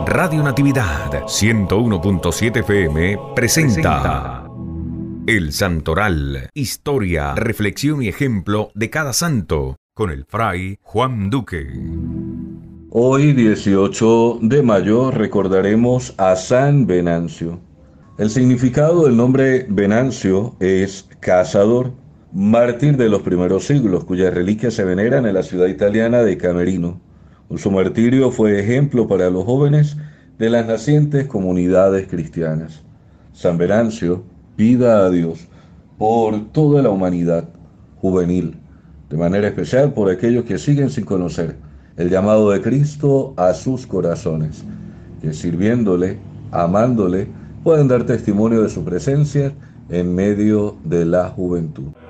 Radio Natividad 101.7 FM presenta El Santoral, historia, reflexión y ejemplo de cada santo, con el fray Juan Duque. Hoy, 18 de mayo, recordaremos a San Venancio. El significado del nombre Venancio es cazador, mártir de los primeros siglos, cuyas reliquias se veneran en la ciudad italiana de Camerino. Su martirio fue ejemplo para los jóvenes de las nacientes comunidades cristianas. San Venancio pida a Dios por toda la humanidad juvenil, de manera especial por aquellos que siguen sin conocer el llamado de Cristo a sus corazones, que sirviéndole, amándole, pueden dar testimonio de su presencia en medio de la juventud.